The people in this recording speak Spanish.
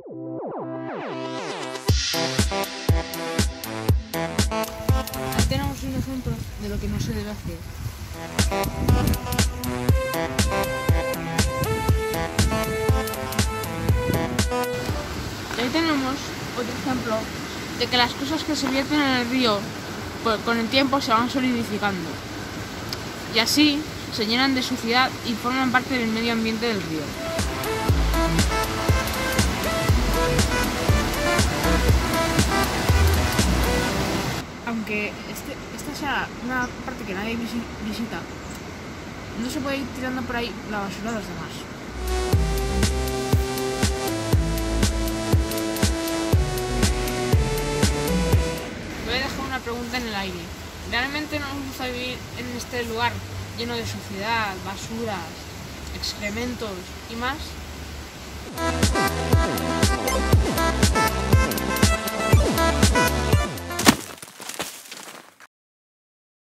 Ahí tenemos un ejemplo de lo que no se debe hacer. Y ahí tenemos otro ejemplo de que las cosas que se vierten en el río con el tiempo se van solidificando y así se llenan de suciedad y forman parte del medio ambiente del río. Aunque esta sea una parte que nadie visita, no se puede ir tirando por ahí la basura a los demás. Voy a dejar una pregunta en el aire. ¿Realmente no nos gusta vivir en este lugar lleno de suciedad, basuras, excrementos y más?